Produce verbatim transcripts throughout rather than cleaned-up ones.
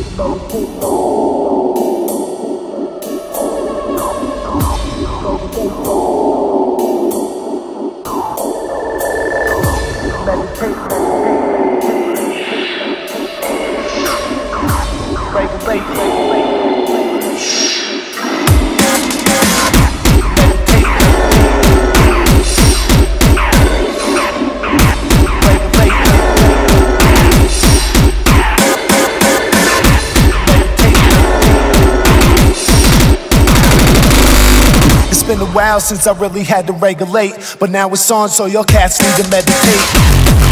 It's been a while since I really had to regulate, but now it's on, so your cats need to meditate.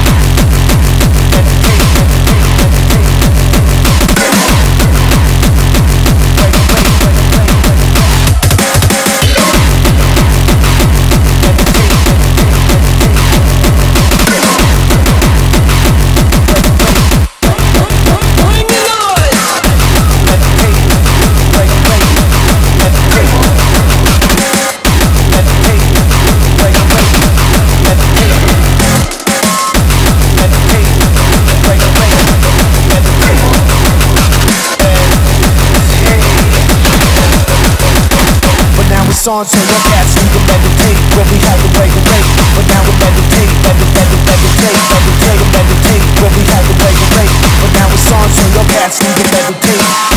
On, so your cats need to meditate. Really had to regulate, but now we meditate, meditate, meditate, meditate, meditate. Really had to regulate, but now it's on, so your cats need to meditate.